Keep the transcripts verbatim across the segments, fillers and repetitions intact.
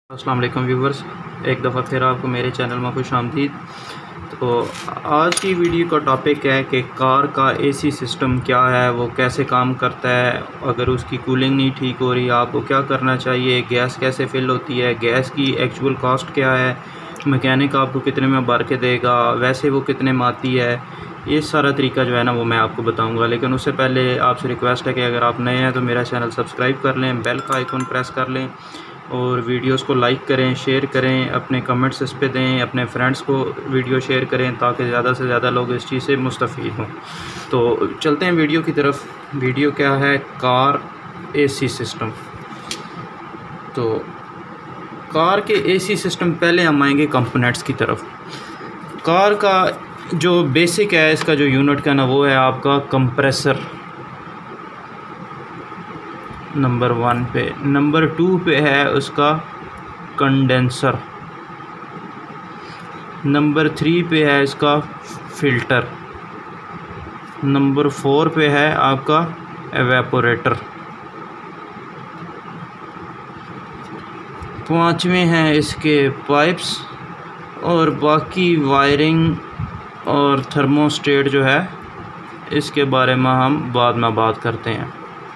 अस्सलाम वालेकुम व्यूवर्स, एक दफ़ा फिर आपको मेरे चैनल में खुश आमदीद। तो आज की वीडियो का टॉपिक है कि कार का एसी सिस्टम क्या है, वो कैसे काम करता है, अगर उसकी कूलिंग नहीं ठीक हो रही आपको क्या करना चाहिए, गैस कैसे फिल होती है, गैस की एक्चुअल कॉस्ट क्या है, मैकेनिक आपको कितने में भर के देगा, वैसे वो कितने में आती है, ये सारा तरीका जो है ना वो मैं आपको बताऊंगा। लेकिन उससे पहले आपसे रिक्वेस्ट है कि अगर आप नए हैं तो मेरा चैनल सब्सक्राइब कर लें, बेल का आइकन प्रेस कर लें और वीडियोस को लाइक करें, शेयर करें, अपने कमेंट्स इस पे दें, अपने फ्रेंड्स को वीडियो शेयर करें ताकि ज़्यादा से ज़्यादा लोग इस चीज़ से मुस्तफ़ीद हों। तो चलते हैं वीडियो की तरफ। वीडियो क्या है, कार एसी सिस्टम। तो कार के एसी सिस्टम, पहले हम आएंगे कंपोनेंट्स की तरफ। कार का जो बेसिक है, इसका जो यूनिट का ना वो है आपका कंप्रेसर नंबर वन पे। नंबर टू पे है उसका कंडेंसर। नंबर थ्री पे है इसका फ़िल्टर। नंबर फोर पे है आपका एवेपोरेटर। पाँचवें हैं इसके पाइप्स और बाकी वायरिंग और थर्मोस्टेट जो है इसके बारे में हम बाद में बात करते हैं।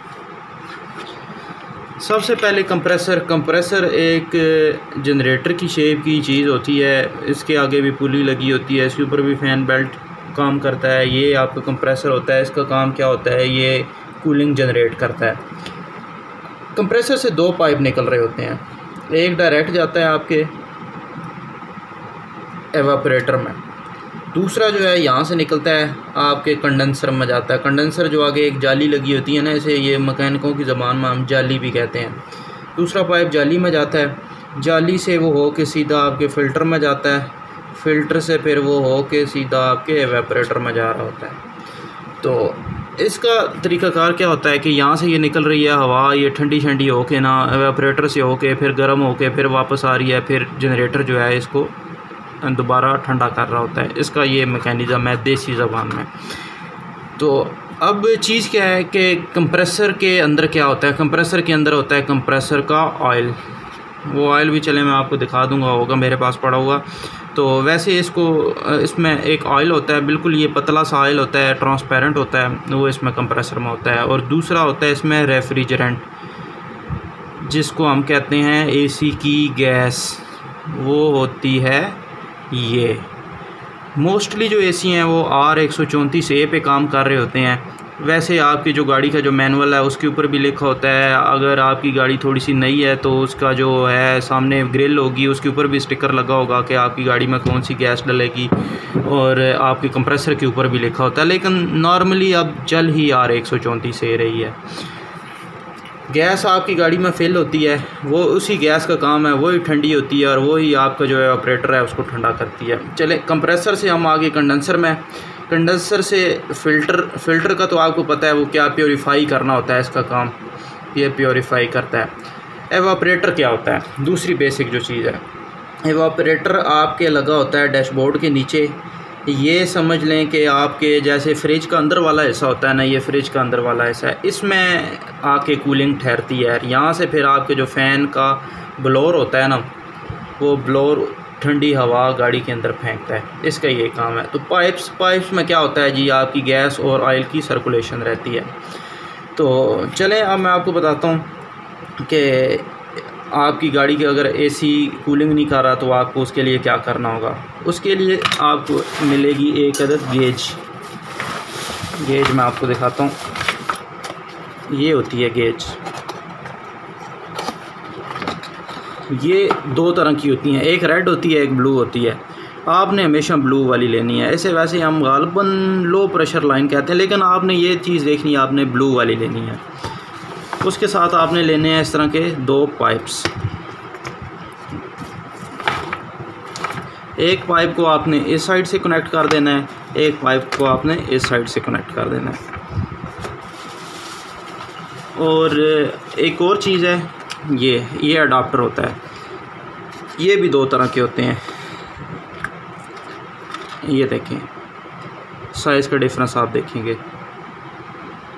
सबसे पहले कंप्रेसर। कंप्रेसर एक जनरेटर की शेप की चीज़ होती है, इसके आगे भी पुली लगी होती है, इसके ऊपर भी फ़ैन बेल्ट काम करता है। ये आपका कंप्रेसर होता है। इसका काम क्या होता है, ये कूलिंग जनरेट करता है। कंप्रेसर से दो पाइप निकल रहे होते हैं, एक डायरेक्ट जाता है आपके एवापोरेटर में, दूसरा जो है यहाँ से निकलता है आपके कंडेंसर में जाता है। कंडेंसर जो आगे एक जाली लगी होती है ना, इसे ये मैकेनिकों की ज़बान में हम जाली भी कहते हैं। दूसरा पाइप जाली में जाता है, जाली से वो हो के सीधा आपके फ़िल्टर में जाता है, फ़िल्टर से फिर वो हो के सीधा आपके एवेपोरेटर में जा रहा होता है। तो इसका तरीक़ाकार क्या होता है कि यहाँ से ये निकल रही है हवा, ये ठंडी ठंडी हो के ना एवेपोरेटर से हो के फिर गर्म हो के फिर वापस आ रही है, फिर जनरेटर जो है इसको दोबारा ठंडा कर रहा होता है। इसका ये मैकेनिज़्म है देसी ज़बान में। तो अब चीज़ क्या है कि कंप्रेसर के अंदर क्या होता है। कंप्रेसर के अंदर होता है कंप्रेसर का ऑयल। वो ऑयल भी चले मैं आपको दिखा दूंगा, होगा मेरे पास पड़ा हुआ। तो वैसे इसको इसमें एक ऑयल होता है, बिल्कुल ये पतला सा ऑयल होता है, ट्रांसपेरेंट होता है, वो इसमें कंप्रेसर में होता है। और दूसरा होता है इसमें रेफ्रिजरेंट, जिसको हम कहते हैं एसी की गैस, वो होती है ये। मोस्टली जो एसी हैं वो आर एक सौ चौंतीस ए पे काम कर रहे होते हैं। वैसे आपकी जो गाड़ी का जो मैनुअल है उसके ऊपर भी लिखा होता है। अगर आपकी गाड़ी थोड़ी सी नई है तो उसका जो है सामने ग्रिल होगी, उसके ऊपर भी स्टिकर लगा होगा कि आपकी गाड़ी में कौन सी गैस डलेगी, और आपके कंप्रेसर के ऊपर भी लिखा होता है। लेकिन नॉर्मली अब चल ही आर एक सौ चौंतीस ए रही है। गैस आपकी गाड़ी में फिल होती है, वो उसी गैस का काम है, वही ठंडी होती है और वही आपका जो है ऑपरेटर है उसको ठंडा करती है। चले कंप्रेसर से हम आगे कंडेंसर में। कंडेंसर से फ़िल्टर। फ़िल्टर का तो आपको पता है वो क्या प्योरीफाई करना होता है, इसका काम ये प्योरीफाई करता है। एवापोरेटर क्या होता है, दूसरी बेसिक जो चीज़ है। एवापोरेटर आपके लगा होता है डैशबोर्ड के नीचे। ये समझ लें कि आपके जैसे फ्रिज का अंदर वाला हिस्सा होता है ना, ये फ्रिज का अंदर वाला हिस्सा है, इसमें आके कूलिंग ठहरती है। यहाँ से फिर आपके जो फ़ैन का ब्लोअर होता है ना, वो ब्लोअर ठंडी हवा गाड़ी के अंदर फेंकता है, इसका ये काम है। तो पाइप्स पाइप्स में क्या होता है जी, आपकी गैस और ऑयल की सर्कुलेशन रहती है। तो चलें अब मैं आपको बताता हूँ कि आपकी गाड़ी के अगर एसी कूलिंग नहीं कर रहा तो आपको उसके लिए क्या करना होगा। उसके लिए आपको मिलेगी एक अदद गेज। गेज मैं आपको दिखाता हूँ, ये होती है गेज। ये दो तरह की होती हैं, एक रेड होती है, एक ब्लू होती है। आपने हमेशा ब्लू वाली लेनी है। ऐसे वैसे हम गालबन लो प्रेशर लाइन कहते हैं, लेकिन आपने ये चीज़ देखनी है, आपने ब्लू वाली लेनी है। उसके साथ आपने लेने हैं इस तरह के दो पाइप्स। एक पाइप को आपने इस साइड से कनेक्ट कर देना है, एक पाइप को आपने इस साइड से कनेक्ट कर देना है। और एक और चीज़ है, ये ये अडाप्टर होता है। ये भी दो तरह के होते हैं, ये देखें साइज़ का डिफरेंस आप देखेंगे।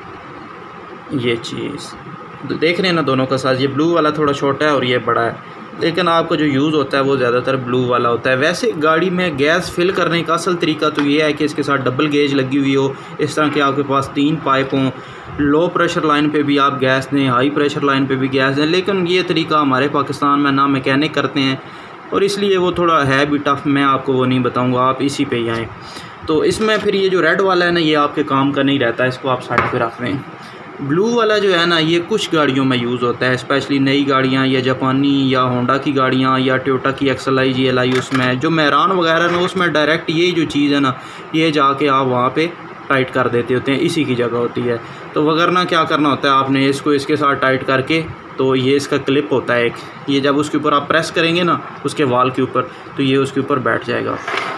ये चीज़ देख रहे हैं ना दोनों का साइज़, ये ब्लू वाला थोड़ा छोटा है और ये बड़ा है। लेकिन आपका जो यूज़ होता है वो ज़्यादातर ब्लू वाला होता है। वैसे गाड़ी में गैस फिल करने का असल तरीका तो ये है कि इसके साथ डबल गेज लगी हुई हो, इस तरह के आपके पास तीन पाइप हों, लो प्रेशर लाइन पे भी आप गैस दें, हाई प्रेशर लाइन पे भी गैस दें। लेकिन ये तरीका हमारे पाकिस्तान में ना मैकेनिक करते हैं और इसलिए वो थोड़ा है भी टफ, मैं आपको वो नहीं बताऊँगा, आप इसी पे ही आएँ। तो इसमें फिर ये जो रेड वाला है ना, ये आपके काम का नहीं रहता, इसको आप साइड पे रख दें। ब्लू वाला जो है ना, ये कुछ गाड़ियों में यूज़ होता है, स्पेशली नई गाड़ियाँ या जापानी या होंडा की गाड़ियाँ या टोयोटा की axle I G L I, उसमें जो मैरान वगैरह ना, उसमें डायरेक्ट ये जो चीज़ है ना, ये जाके आप वहाँ पे टाइट कर देते होते हैं, इसी की जगह होती है। तो वगरना क्या करना होता है आपने, इसको इसके साथ टाइट करके, तो ये इसका क्लिप होता है एक, ये जब उसके ऊपर आप प्रेस करेंगे ना उसके वाल के ऊपर, तो ये उसके ऊपर बैठ जाएगा।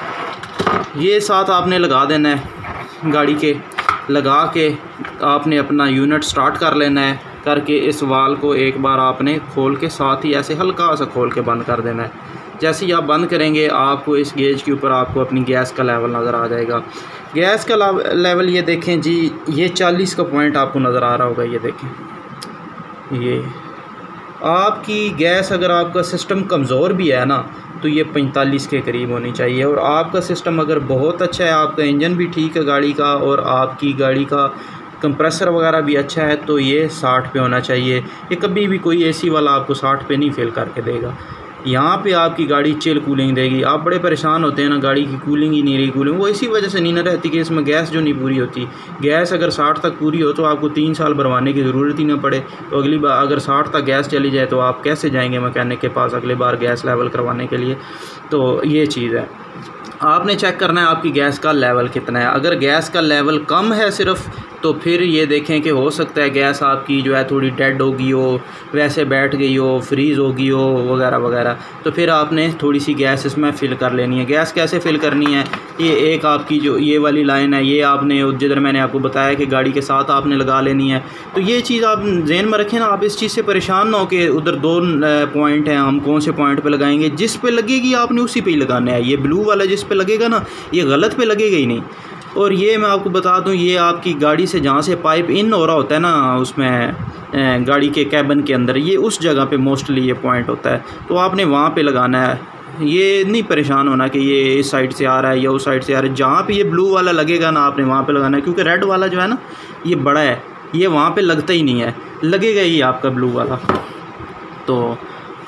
ये साथ आपने लगा देना है गाड़ी के, लगा के आपने अपना यूनिट स्टार्ट कर लेना है, करके इस वाल को एक बार आपने खोल के साथ ही ऐसे हल्का सा खोल के बंद कर देना है। जैसे ही आप बंद करेंगे आपको इस गेज के ऊपर आपको अपनी गैस का लेवल नज़र आ जाएगा। गैस का लेवल ये देखें जी, ये चालीस का पॉइंट आपको नज़र आ रहा होगा, ये देखें, ये आपकी गैस, अगर आपका सिस्टम कमज़ोर भी है ना तो ये पैंतालीस के करीब होनी चाहिए, और आपका सिस्टम अगर बहुत अच्छा है, आपका इंजन भी ठीक है गाड़ी का और आपकी गाड़ी का कंप्रेसर वगैरह भी अच्छा है, तो ये साठ पे होना चाहिए। ये कभी भी कोई एसी वाला आपको साठ पे नहीं फेल करके देगा। यहाँ पे आपकी गाड़ी चिल कूलिंग देगी। आप बड़े परेशान होते हैं ना, गाड़ी की कूलिंग ही नहीं रही, कूलिंग वो इसी वजह से नहीं ना रहती कि इसमें गैस जो नहीं पूरी होती। गैस अगर साठ तक पूरी हो तो आपको तीन साल भरवाने की ज़रूरत ही ना पड़े। तो अगली बार अगर साठ तक गैस चली जाए तो आप कैसे जाएंगे मैकेनिक के पास अगली बार गैस लेवल करवाने के लिए। तो ये चीज़ है, आपने चेक करना है आपकी गैस का लेवल कितना है। अगर गैस का लेवल कम है सिर्फ, तो फिर ये देखें कि हो सकता है गैस आपकी जो है थोड़ी डेड होगी हो, वैसे बैठ गई हो, फ्रीज़ होगी हो वगैरह वगैरह, तो फिर आपने थोड़ी सी गैस इसमें फ़िल कर लेनी है। गैस कैसे फ़िल करनी है, ये एक आपकी जो ये वाली लाइन है, ये आपने जिधर मैंने आपको बताया कि गाड़ी के साथ आपने लगा लेनी है। तो ये चीज़ आप जहन में रखें ना, आप इस चीज़ से परेशान ना हो कि उधर दो पॉइंट हैं, हम कौन से पॉइंट पर लगाएंगे। जिस पे लगेगी आपने उसी पे ही लगाना है। ये ब्लू वाला जिस पे लगेगा ना, ये गलत पे लगेगा ही नहीं। और ये मैं आपको बता दूं, ये आपकी गाड़ी से जहाँ से पाइप इन हो रहा होता है ना, उसमें गाड़ी के कैबिन के अंदर, ये उस जगह पे मोस्टली ये पॉइंट होता है, तो आपने वहाँ पे लगाना है। ये नहीं परेशान होना कि ये इस साइड से आ रहा है या उस साइड से आ रहा है। जहाँ पे ये ब्लू वाला लगेगा ना, आपने वहाँ पे लगाना है, क्योंकि रेड वाला जो है ना ये बड़ा है, ये वहाँ पे लगता ही नहीं है, लगेगा ही आपका ब्लू वाला। तो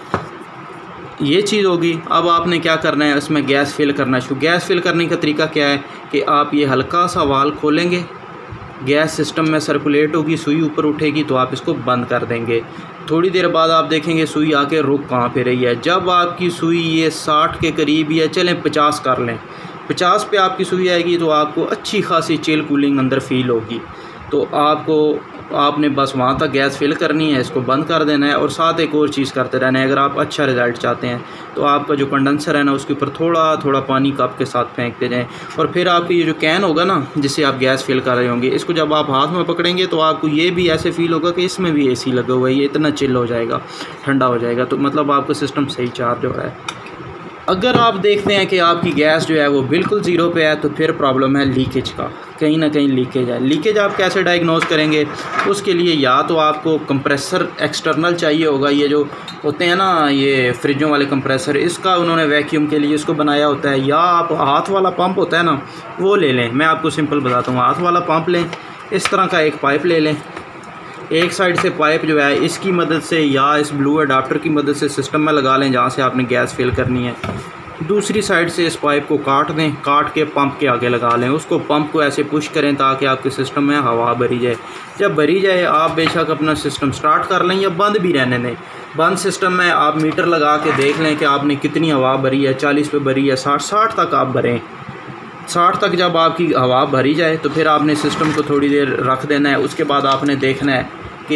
ये चीज़ होगी। अब आपने क्या करना है, इसमें गैस फिल करना शुरू। गैस फिल करने का तरीका क्या है कि आप ये हल्का सा वाल खोलेंगे, गैस सिस्टम में सर्कुलेट होगी, सुई ऊपर उठेगी, तो आप इसको बंद कर देंगे। थोड़ी देर बाद आप देखेंगे सुई आके रुक कहाँ पे रही है। जब आपकी सुई ये साठ के करीब या चलें पचास कर लें, पचास पे आपकी सुई आएगी तो आपको अच्छी खासी चिल कूलिंग अंदर फील होगी। तो आपको आपने बस वहाँ तक गैस फिल करनी है, इसको बंद कर देना है। और साथ एक और चीज़ करते रहना है, अगर आप अच्छा रिज़ल्ट चाहते हैं तो आपका जो कंडेंसर है ना, उसके ऊपर थोड़ा थोड़ा पानी कप के साथ फेंकते जाएं। और फिर आपकी ये जो कैन होगा ना, जिससे आप गैस फिल कर रहे होंगे, इसको जब आप हाथ में पकड़ेंगे तो आपको ये भी ऐसे फील होगा कि इसमें भी एसी लगा हुआ है, ये इतना चिल हो जाएगा, ठंडा हो जाएगा। तो मतलब आपका सिस्टम सही चार्ज हो रहा है। अगर आप देखते हैं कि आपकी गैस जो है वो बिल्कुल ज़ीरो पे है, तो फिर प्रॉब्लम है लीकेज का, कहीं ना कहीं लीकेज है। लीकेज आप कैसे डायग्नोज करेंगे, उसके लिए या तो आपको कंप्रेसर एक्सटर्नल चाहिए होगा, ये जो होते हैं ना ये फ्रिजों वाले कंप्रेसर, इसका उन्होंने वैक्यूम के लिए इसको बनाया होता है। या आप हाथ वाला पंप होता है ना, वो ले लें। मैं आपको सिंपल बताता हूँ, हाथ वाला पंप लें, इस तरह का एक पाइप ले लें, एक साइड से पाइप जो है इसकी मदद से या इस ब्लू अडाप्टर की मदद से सिस्टम में लगा लें जहाँ से आपने गैस फिल करनी है। दूसरी साइड से इस पाइप को काट दें, काट के पंप के आगे लगा लें। उसको पंप को ऐसे पुश करें ताकि आपके सिस्टम में हवा भरी जाए। जब भरी जाए आप बेशक अपना सिस्टम स्टार्ट कर लें या बंद भी रहने दें। बंद सिस्टम में आप मीटर लगा के देख लें कि आपने कितनी हवा भरी है, चालीस पे भरी है, साठ साठ तक आप भरें। साठ तक जब आपकी हवा भरी जाए तो फिर आपने सिस्टम को थोड़ी देर रख देना है। उसके बाद आपने देखना है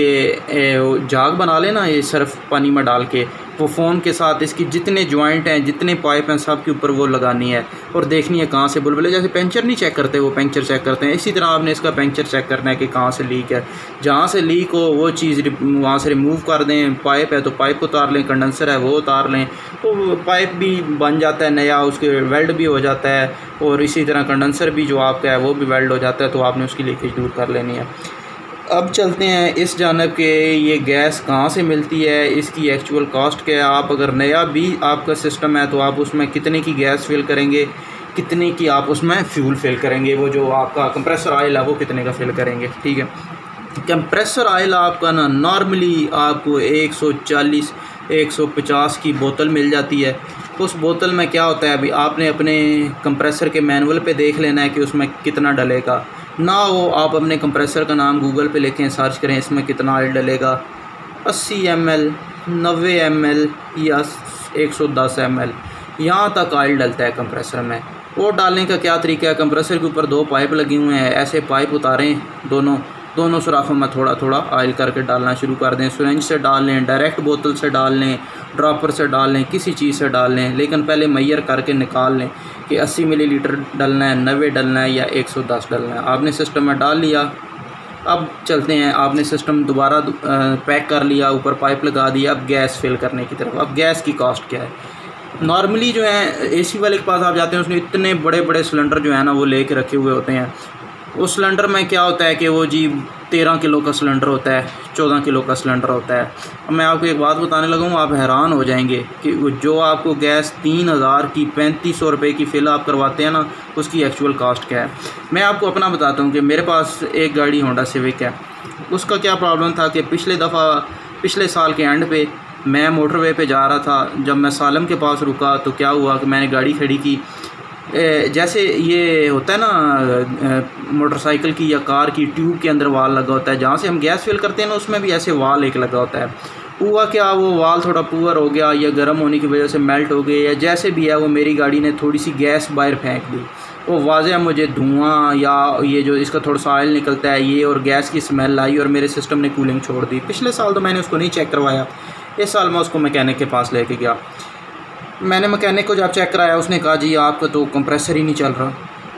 कि जाग बना लेना ये सर्फ पानी में डाल के, वो फ़ोन के साथ इसकी जितने जॉइंट हैं, जितने पाइप हैं, सब के ऊपर वो लगानी है और देखनी है कहाँ से बुलबुले, जैसे पंचर नहीं चेक करते वो पंचर चेक करते हैं, इसी तरह आपने इसका पंचर चेक करना है कि कहाँ से लीक है। जहाँ से लीक हो वो चीज़ वहाँ से रिमूव कर दें। पाइप है तो पाइप उतार लें, कंडेंसर है वो उतार लें, तो पाइप भी बन जाता है नया, उसके वेल्ड भी हो जाता है। और इसी तरह कंडेंसर भी जो आपका है वो भी वेल्ड हो जाता है, तो आपने उसकी लीकेज दूर कर लेनी है। अब चलते हैं इस जानब के ये गैस कहाँ से मिलती है, इसकी एक्चुअल कॉस्ट क्या है। आप अगर नया भी आपका सिस्टम है तो आप उसमें कितने की गैस फिल करेंगे, कितने की आप उसमें फ्यूल फिल करेंगे, वो जो आपका कंप्रेसर ऑयल है वो कितने का फिल करेंगे। ठीक है, कंप्रेसर ऑयल आपका ना नॉर्मली आपको एक सौ चालीस एक सौ पचास की बोतल मिल जाती है। उस बोतल में क्या होता है, अभी आपने अपने कंप्रेसर के मैनुअल पे देख लेना है कि उसमें कितना डलेगा ना। वो आप अपने कंप्रेसर का नाम गूगल पे लिखें, सर्च करें इसमें कितना ऑयल डलेगा, अस्सी एम एल, नब्बे एम एल या एक सौ दस एम एल, यहाँ तक ऑयल डलता है कंप्रेसर में। वो डालने का क्या तरीका है, कंप्रेसर के ऊपर दो पाइप लगे हुए हैं, ऐसे पाइप उतारें, दोनों दोनों सुराखों में थोड़ा थोड़ा ऑयल करके डालना शुरू कर दें। सिरिंज से डाल लें, डायरेक्ट बोतल से डाल लें, ड्रॉपर से डाल लें, किसी चीज़ से डाल लें, लेकिन पहले मैयर करके निकाल लें कि अस्सी मिलीलीटर डलना है, नब्बे डलना है या एक सौ दस डलना है। आपने सिस्टम में डाल लिया। अब चलते हैं, आपने सिस्टम दोबारा पैक कर लिया, ऊपर पाइप लगा दिया, अब गैस फिल करने की तरफ। अब गैस की कॉस्ट क्या है, नॉर्मली जो है एसी वाले के पास आप जाते हैं, उसने इतने बड़े बड़े सिलेंडर जो है ना वो लेके रखे हुए होते हैं। उस सिलेंडर में क्या होता है कि वो जी तेरह किलो का सिलेंडर होता है, चौदह किलो का सिलेंडर होता है। अब मैं आपको एक बात बताने लगा हूँ, आप हैरान हो जाएंगे कि जो आपको गैस तीन हज़ार की पैंतीस सौ रुपये की फिल आप करवाते हैं ना, उसकी एक्चुअल कास्ट क्या है। मैं आपको अपना बताता हूँ कि मेरे पास एक गाड़ी होंडा सिविक है। उसका क्या प्रॉब्लम था कि पिछले दफ़ा पिछले साल के एंड पे मैं मोटरवे पे जा रहा था, जब मैं सालम के पास रुका तो क्या हुआ कि मैंने गाड़ी खड़ी की। जैसे ये होता है ना मोटरसाइकिल की या कार की ट्यूब के अंदर वाल लगा होता है, जहाँ से हम गैस फिल करते हैं ना, उसमें भी ऐसे वाल एक लगा होता है। हुआ क्या, वो वाल थोड़ा पुअर हो गया या गर्म होने की वजह से मेल्ट हो गए या जैसे भी है, वो मेरी गाड़ी ने थोड़ी सी गैस बाहर फेंक दी। वो वाज़ह मुझे धुआं या ये जो इसका थोड़ा सा ऑयल निकलता है ये और गैस की स्मेल आई और मेरे सिस्टम ने कूलिंग छोड़ दी। पिछले साल तो मैंने उसको नहीं चेक करवाया, इस साल मैं उसको मैकेनिक के पास लेके गया। मैंने मैकेनिक को जब चेक कराया, उसने कहा जी आपका तो कंप्रेसर ही नहीं चल रहा।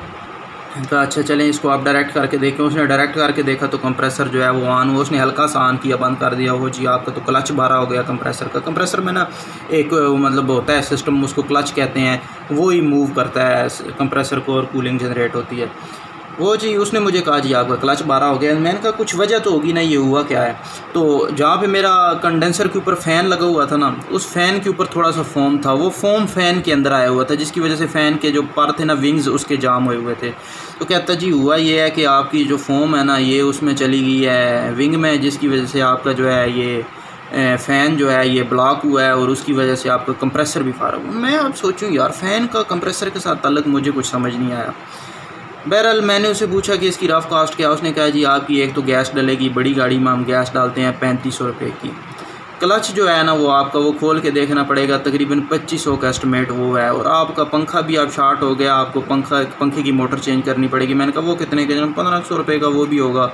कहा अच्छा चलें इसको आप डायरेक्ट करके देखें। उसने डायरेक्ट करके देखा तो कंप्रेसर जो है वो ऑन हुआ। उसने हल्का सा ऑन किया, बंद कर दिया, वो जी आपका तो क्लच बारह हो गया कंप्रेसर का। कंप्रेसर में ना एक मतलब होता है सिस्टम, उसको क्लच कहते हैं, वो ही मूव करता है कंप्रेसर को और कूलिंग जनरेट होती है वो जी। उसने मुझे कहा जी आपका क्लच बारह हो गया। मैंने कहा कुछ वजह तो होगी ना, ये हुआ क्या है। तो जहाँ पे मेरा कंडेंसर के ऊपर फ़ैन लगा हुआ था ना, उस फ़ैन के ऊपर थोड़ा सा फोम था, वो फोम फ़ैन के अंदर आया हुआ था, जिसकी वजह से फ़ैन के जो पर थे ना विंग्स उसके जाम हुए हुए थे। तो कहता जी हुआ ये है कि आपकी जो फोम है ना ये उसमें चली गई है विंग में, जिसकी वजह से आपका जो है ये फ़ैन जो है ये ब्लॉक हुआ है और उसकी वजह से आपका कंप्रेसर भी फारग हुआ। मैं अब सोचूं यार फ़ैन का कंप्रेसर के साथ ताल्लुक़, मुझे कुछ समझ नहीं आया। बहरहाल मैंने उसे पूछा कि इसकी रफ़ कास्ट क्या। उसने कहा जी आपकी एक तो गैस डलेगी, बड़ी गाड़ी में हम गैस डालते हैं पैंतीस सौ रुपये की। क्लच जो है ना वो आपका वो खोल के देखना पड़ेगा, तकरीबन पच्चीस सौ का एस्टिमेट वो है। और आपका पंखा भी अब शार्ट हो गया, आपको पंखा पंखे की मोटर चेंज करनी पड़ेगी। मैंने कहा वो कितने के, पंद्रह सौ रुपये का वो भी होगा।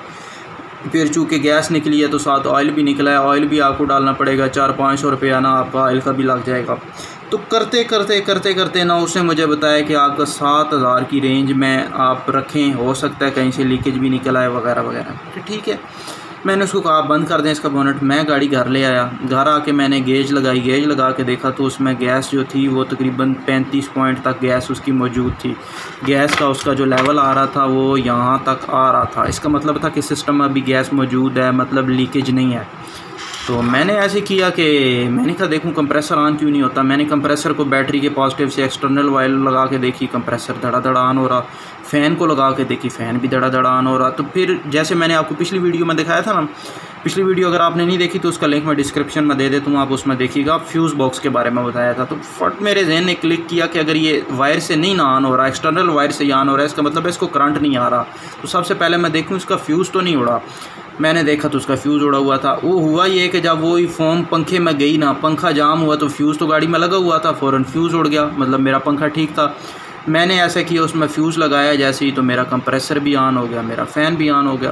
फिर चूँकि गैस निकली है तो साथ ऑयल भी निकला है, ऑयल भी आपको डालना पड़ेगा, चार पाँच सौ रुपये ना आपका ऑयल का भी लग जाएगा। तो करते करते करते करते ना उसने मुझे बताया कि आपका सात हज़ार की रेंज में आप रखें, हो सकता है कहीं से लीकेज भी निकल आए वगैरह वगैरह। ठीक है, मैंने उसको कहा बंद कर दें इसका बोनट। मैं गाड़ी घर ले आया, घर आके मैंने गेज लगाई, गेज लगा के देखा तो उसमें गैस जो थी वो तकरीबन पैंतीस पॉइंट तक गैस उसकी मौजूद थी। गैस का उसका जो लेवल आ रहा था वो यहाँ तक आ रहा था। इसका मतलब था कि सिस्टम में अभी गैस मौजूद है, मतलब लीकेज नहीं है। तो मैंने ऐसे किया कि मैंने कहा देखूं कंप्रेसर ऑन क्यों नहीं होता। मैंने कंप्रेसर को बैटरी के पॉजिटिव से एक्सटर्नल वायर लगा के देखी, कंप्रेसर धड़ा धड़ा ऑन हो रहा। फ़ैन को लगा के देखी, फ़ैन भी धड़ा धड़ा ऑन हो रहा। तो फिर जैसे मैंने आपको पिछली वीडियो में दिखाया था ना, पिछली वीडियो अगर आपने नहीं देखी तो उसका लिंक मैं डिस्क्रिप्शन में दे देता हूँ, आप उसमें देखिएगा। फ्यूज़ बॉक्स के बारे में बताया था। तो फट मेरे जहन ने क्लिक किया कि अगर ये वायर से नहीं ना ऑन हो रहा, एक्सटर्नल वायर से ऑन हो रहा है, इसका मतलब है इसको करंट नहीं आ रहा। तो सबसे पहले मैं देखूँ इसका फ्यूज़ तो नहीं उड़ा। मैंने देखा तो उसका फ्यूज़ उड़ा हुआ था। वो हुआ ये कि जब वो फोम पंखे में गई ना, पंखा जाम हुआ तो फ्यूज़ तो गाड़ी में लगा हुआ था, फ़ौरन फ्यूज़ उड़ गया, मतलब मेरा पंखा ठीक था। मैंने ऐसा किया, उसमें फ्यूज़ लगाया जैसे ही, तो मेरा कंप्रेसर भी ऑन हो गया, मेरा फ़ैन भी ऑन हो गया।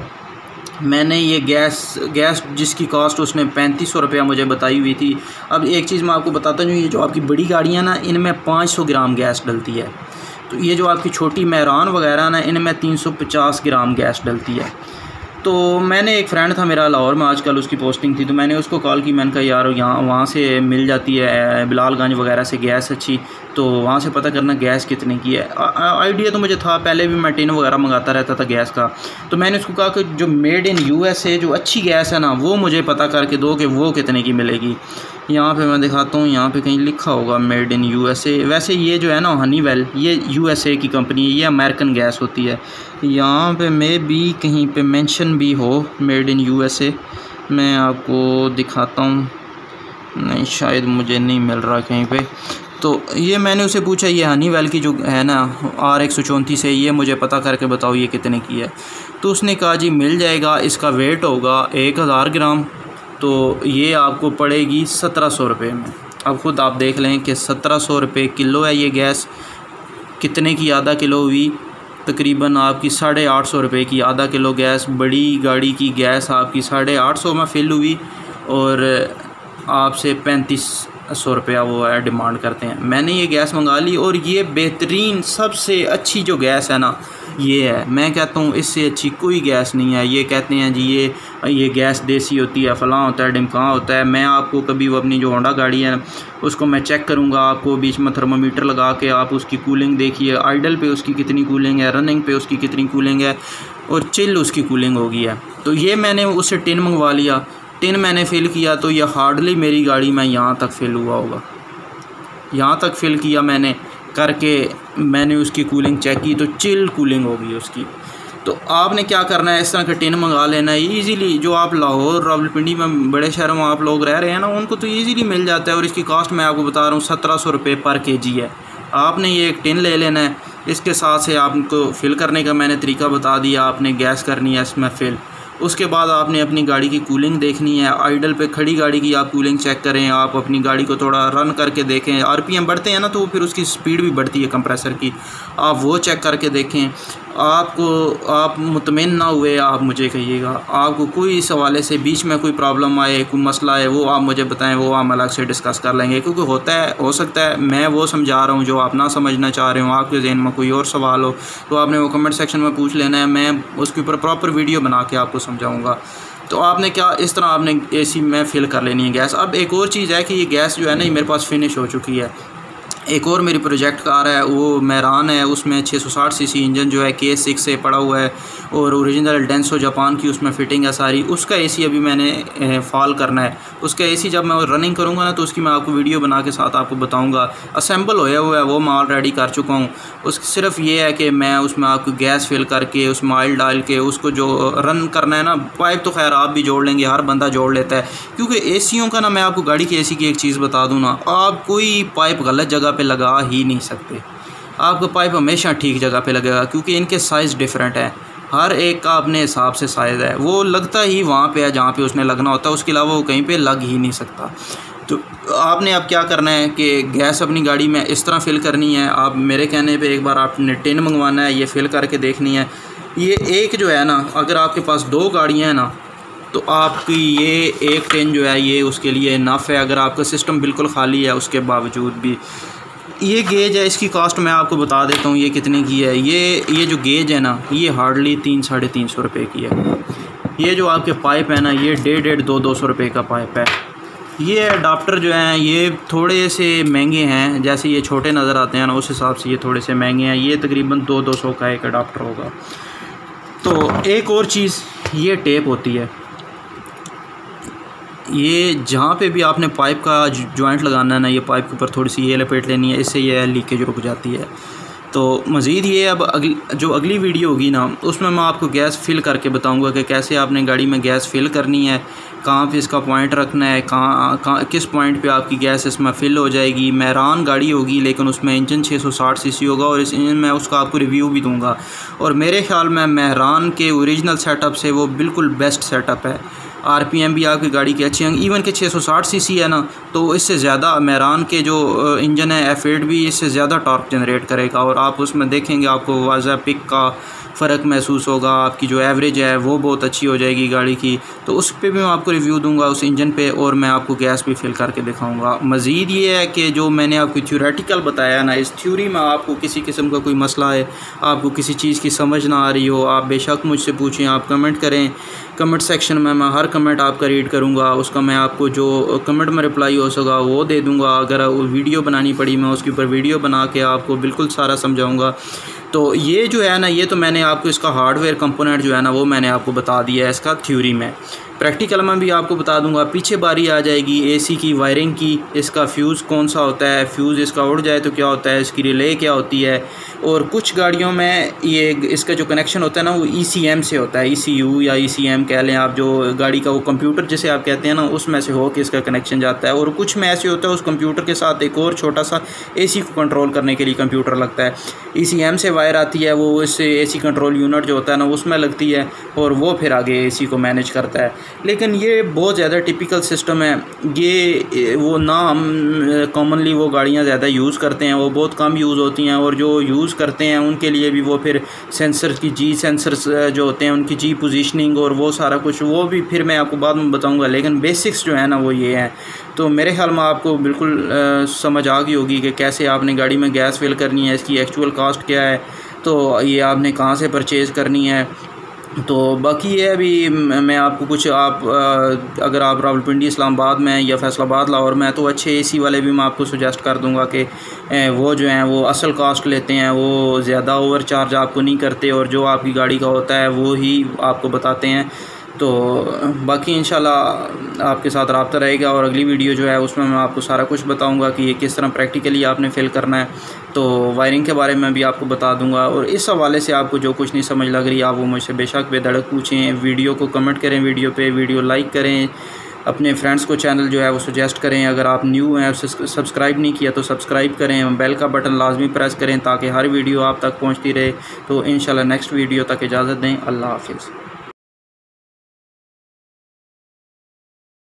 मैंने ये गैस गैस जिसकी कॉस्ट उसने पैंतीस सौ रुपया मुझे बताई हुई थी। अब एक चीज़ मैं आपको बताता हूँ, ये जो आपकी बड़ी गाड़ियाँ ना इनमें पाँच सौ ग्राम गैस डलती है, तो ये जो आपकी छोटी मेहरान वगैरह ना इनमें तीन सौ पचास ग्राम गैस डलती है। तो मैंने एक फ्रेंड था मेरा लाहौर में आजकल, उसकी पोस्टिंग थी, तो मैंने उसको कॉल की। मैंने कहा यार यहाँ वहाँ से मिल जाती है बिलालगंज वगैरह से गैस अच्छी, तो वहाँ से पता करना गैस कितने की है। आइडिया तो मुझे था, पहले भी मैं टिन वगैरह मंगाता रहता था गैस का। तो मैंने उसको कहा कि जो मेड इन यूएसए जो अच्छी गैस है ना, वो मुझे पता करके दो कि वो कितने की मिलेगी। यहाँ पे मैं दिखाता हूँ, यहाँ पे कहीं लिखा होगा मेड इन यूएसए। वैसे ये जो है ना हनीवेल, ये यूएसए की कंपनी है, ये अमेरिकन गैस होती है। यहाँ पे मे बी कहीं पे मेंशन भी हो मेड इन यूएसए, मैं आपको दिखाता हूँ। नहीं, शायद मुझे नहीं मिल रहा कहीं पे। तो ये मैंने उसे पूछा, ये हनीवेल की जो है ना आर एक सौ चौंतीस है, ये मुझे पता करके बताओ ये कितने की है। तो उसने कहा जी मिल जाएगा, इसका वेट होगा एक हज़ार ग्राम, तो ये आपको पड़ेगी सत्रह सौ रुपये में। अब ख़ुद आप देख लें कि सत्रह सौ रुपये किलो है ये गैस। कितने की आधा किलो हुई? तकरीबन आपकी साढ़े आठ सौ रुपये की आधा किलो गैस। बड़ी गाड़ी की गैस आपकी साढ़े आठ सौ में फिल हुई और आपसे पैंतीस सौ रुपया वो है डिमांड करते हैं। मैंने ये गैस मंगा ली और ये बेहतरीन सबसे अच्छी जो गैस है ना ये है। मैं कहता हूँ इससे अच्छी कोई गैस नहीं है। ये कहते हैं जी ये ये गैस देसी होती है, फ़लाँ होता है, ढिमकाँ होता है। मैं आपको कभी वो अपनी जो होंडा गाड़ी है उसको मैं चेक करूँगा, आपको बीच में थर्मामीटर लगा के आप उसकी कूलिंग देखिए, आइडल पे उसकी कितनी कूलिंग है, रनिंग पे उसकी कितनी कूलिंग है और चिल उसकी कूलिंग होगी है। तो ये मैंने उससे टिन मंगवा लिया, टिन मैंने फ़िल किया तो ये हार्डली मेरी गाड़ी में यहाँ तक फ़िल हुआ होगा। यहाँ तक फ़िल किया मैंने करके, मैंने उसकी कूलिंग चेक की तो चिल कूलिंग होगी उसकी। तो आपने क्या करना है, इस तरह का टिन मंगा लेना है ईज़िली। जो आप लाहौर, रावलपिंडी में, बड़े शहरों में आप लोग रह रहे हैं ना, उनको तो ईज़िली मिल जाता है। और इसकी कॉस्ट मैं आपको बता रहा हूँ सत्रह सौ रुपये पर के जी है। आपने ये एक टिन ले लेना है, इसके साथ से आपको फ़िल करने का मैंने तरीका बता दिया। आपने गैस करनी है इसमें फ़िल, उसके बाद आपने अपनी गाड़ी की कूलिंग देखनी है। आइडल पे खड़ी गाड़ी की आप कूलिंग चेक करें, आप अपनी गाड़ी को थोड़ा रन करके देखें। आरपीएम बढ़ते हैं ना तो फिर उसकी स्पीड भी बढ़ती है कंप्रेसर की, आप वो चेक करके देखें। आपको आप मुतमिन ना हुए आप मुझे कहिएगा। आपको कोई इस हवाले से बीच में कोई प्रॉब्लम आए, कोई मसला है, वो आप मुझे बताएं, वो हम अलग से डिस्कस कर लेंगे। क्योंकि होता है, हो सकता है मैं वो समझा रहा हूँ जो आप ना समझना चाह रहे हो, आपके जहन में कोई और सवाल हो तो आपने वो कमेंट सेक्शन में पूछ लेना है, मैं उसके ऊपर प्रॉपर वीडियो बना के आपको समझाऊँगा। तो आपने क्या इस तरह आपने एसी में फ़िल कर लेनी है गैस। अब एक और चीज़ है कि ये गैस जो है ना ये मेरे पास फिनिश हो चुकी है। एक और मेरी प्रोजेक्ट कार है, वो मेहरान है, उसमें छः सौ साठ सीसी इंजन जो है के सिक्स से पड़ा हुआ है और ओरिजिनल डेंसो जापान की उसमें फ़िटिंग है सारी। उसका एसी अभी मैंने फॉल करना है। उसका एसी जब मैं रनिंग करूँगा ना तो उसकी मैं आपको वीडियो बना के साथ आपको बताऊँगा। असेंबल होया हुआ है वो मैं ऑलरेडी कर चुका हूँ। उस सिर्फ ये है कि मैं उसमें आपको गैस फिल करके उसमें ऑयल डाल के उसको जो रन करना है ना, पाइप तो खैर आप भी जोड़ लेंगे, हर बंदा जोड़ लेता है। क्योंकि एसियों का ना, मैं आपको गाड़ी के एसी की एक चीज़ बता दूँ ना, आप कोई पाइप गलत जगह पे लगा ही नहीं सकते। आपका पाइप हमेशा ठीक जगह पे लगेगा क्योंकि इनके साइज़ डिफरेंट है, हर एक का अपने हिसाब से साइज़ है। वो लगता ही वहाँ पे है जहाँ पे उसने लगना होता है, उसके अलावा वो कहीं पे लग ही नहीं सकता। तो आपने अब क्या करना है कि गैस अपनी गाड़ी में इस तरह फ़िल करनी है। आप मेरे कहने पे एक बार आपने टिन मंगवाना है, ये फ़िल करके देखनी है। ये एक जो है ना, अगर आपके पास दो गाड़ियाँ हैं ना तो आपकी ये एक टिन जो है ये उसके लिए इनफ है। अगर आपका सिस्टम बिल्कुल खाली है उसके बावजूद भी। ये गेज है, इसकी कॉस्ट मैं आपको बता देता हूँ ये कितने की है। ये ये जो गेज है ना ये हार्डली तीन साढ़े तीन सौ रुपये की है। ये जो आपके पाइप है ना ये डेढ़ डेढ़ दो दो सौ रुपये का पाइप है। ये अडाप्टर जो हैं ये थोड़े से महंगे हैं, जैसे ये छोटे नज़र आते हैं ना उस हिसाब से ये थोड़े से महंगे हैं। ये तकरीबन दो दो सौ का एक अडाप्टर होगा। तो एक और चीज़ ये टेप होती है, ये जहाँ पे भी आपने पाइप का जॉइंट लगाना है ना, ये पाइप के ऊपर थोड़ी सी ये लपेट लेनी है, इससे ये लीकेज रुक जाती है। तो मज़ीद ये अब अगली जो अगली वीडियो होगी ना उसमें मैं आपको गैस फ़िल करके बताऊंगा कि कैसे आपने गाड़ी में गैस फ़िल करनी है, कहाँ पे इसका पॉइंट रखना है, कहाँ कहाँ किस पॉइंट पे आपकी गैस इसमें फ़िल हो जाएगी। मेहरान गाड़ी होगी लेकिन उसमें इंजन छः सौ साठ सीसी होगा और इस इंजन में उसका आपको रिव्यू भी दूँगा। और मेरे ख़्याल में मेहरान के ओरिजिनल सेटअप से वो बिल्कुल बेस्ट सेटअप है। आरपीएम भी आपकी गाड़ी की अच्छी हैं। इवन के छः सौ साठ सीसी है ना, तो इससे ज़्यादा मेरान के जो इंजन है एफ एट भी इससे ज़्यादा टॉर्क जनरेट करेगा और आप उसमें देखेंगे आपको वाज़ह पिक का फ़र्क महसूस होगा। आपकी जो एवरेज है वो बहुत अच्छी हो जाएगी गाड़ी की। तो उस पर भी मैं आपको रिव्यू दूंगा उस इंजन पे, और मैं आपको गैस भी फिल करके दिखाऊंगा। मज़ीद ये है कि जो मैंने आपको थ्योरेटिकल बताया ना, इस थ्योरी में आपको किसी किस्म का कोई मसला है, आपको किसी चीज़ की समझ ना आ रही हो, आप बेशक मुझसे पूछें, आप कमेंट करें कमेंट सेक्शन में। मैं हर कमेंट आपका रीड करूँगा, उसका मैं आपको जो कमेंट में रिप्लाई हो सका वो दे दूँगा। अगर वो वीडियो बनानी पड़ी मैं उसके ऊपर वीडियो बना के आपको बिल्कुल सारा समझाऊँगा। तो ये जो है ना, ये तो मैंने आपको इसका हार्डवेयर कंपोनेंट जो है ना वो मैंने आपको बता दिया है इसका थ्योरी में। प्रैक्टिकल में भी आपको बता दूंगा। पीछे बारी आ जाएगी एसी की वायरिंग की, इसका फ्यूज़ कौन सा होता है, फ्यूज़ इसका उड़ जाए तो क्या होता है, इसकी रिले क्या होती है। और कुछ गाड़ियों में ये इसका जो कनेक्शन होता है ना वो ईसीएम से होता है, ईसीयू या ईसीएम कह लें आप, जो गाड़ी का वो कंप्यूटर जिसे आप कहते हैं ना उसमें से हो के इसका कनेक्शन जाता है। और कुछ में ऐसे होता है उस कंप्यूटर के साथ एक और छोटा सा एसी को कंट्रोल करने के लिए कंप्यूटर लगता है। ईसीएम से वायर आती है, वो इससे एसी कंट्रोल यूनिट जो होता है ना उसमें लगती है और वो फिर आगे एसी को मैनेज करता है। लेकिन ये बहुत ज़्यादा टिपिकल सिस्टम है, ये वो ना हम कॉमनली वो गाड़ियाँ ज़्यादा यूज़ करते हैं, वो बहुत कम यूज़ होती हैं। और जो यूज़ करते हैं उनके लिए भी वो फिर सेंसर की जी सेंसर्स जो होते हैं उनकी जी पोजीशनिंग और वो सारा कुछ वो भी फिर मैं आपको बाद में बताऊंगा। लेकिन बेसिक्स जो है ना वो ये हैं। तो मेरे ख्याल में आपको बिल्कुल आ, समझ आ गई होगी कि कैसे आपने गाड़ी में गैस फिल करनी है, इसकी एक्चुअल कास्ट क्या है, तो ये आपने कहाँ से परचेज़ करनी है। तो बाकी ये अभी मैं आपको कुछ आप अगर आप रावलपिंडी इस्लामाबाद में या फैसलाबाद लाहौर में तो अच्छे एसी वाले भी मैं आपको सुजेस्ट कर दूंगा कि वो जो हैं वो असल कास्ट लेते हैं, वो ज़्यादा ओवर चार्ज आपको नहीं करते और जो आपकी गाड़ी का होता है वो ही आपको बताते हैं। तो बाकी इंशाल्लाह आपके साथ रब्ता रहेगा और अगली वीडियो जो है उसमें मैं आपको सारा कुछ बताऊंगा कि ये किस तरह प्रैक्टिकली आपने फिल करना है। तो वायरिंग के बारे में भी आपको बता दूंगा। और इस हवाले से आपको जो कुछ नहीं समझ लग रही आप वो मुझसे बेशक बेधड़क पूछें। वीडियो को कमेंट करें, वीडियो पे वीडियो लाइक करें, अपने फ्रेंड्स को चैनल जो है वो सजेस्ट करें। अगर आप न्यू हैं सब्सक्राइब नहीं किया तो सब्सक्राइब करें, बेल का बटन लाजमी प्रेस करें ताकि हर वीडियो आप तक पहुँचती रहे। तो इंशाल्लाह नेक्स्ट वीडियो तक इजाज़त दें। अल्लाह हाफिज़।